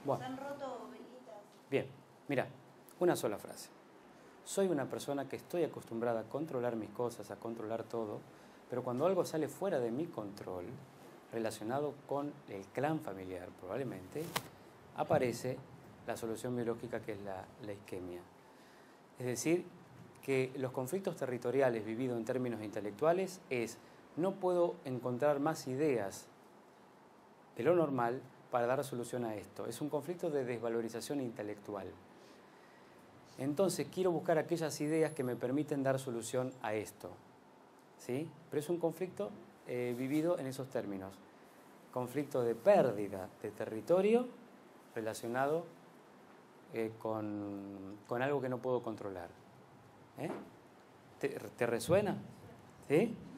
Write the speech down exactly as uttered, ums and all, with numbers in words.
Bueno. Se han roto velitas. Bien, mira, una sola frase. Soy una persona que estoy acostumbrada a controlar mis cosas, a controlar todo, pero cuando algo sale fuera de mi control, relacionado con el clan familiar probablemente, aparece la solución biológica que es la, la isquemia. Es decir, que los conflictos territoriales vividos en términos intelectuales es no puedo encontrar más ideas de lo normal para dar solución a esto. Es un conflicto de desvalorización intelectual. Entonces quiero buscar aquellas ideas que me permiten dar solución a esto, ¿sí? Pero es un conflicto eh, vivido en esos términos. Conflicto de pérdida de territorio relacionado eh, con, con algo que no puedo controlar. ¿Eh? ¿Te, te resuena? ¿Sí?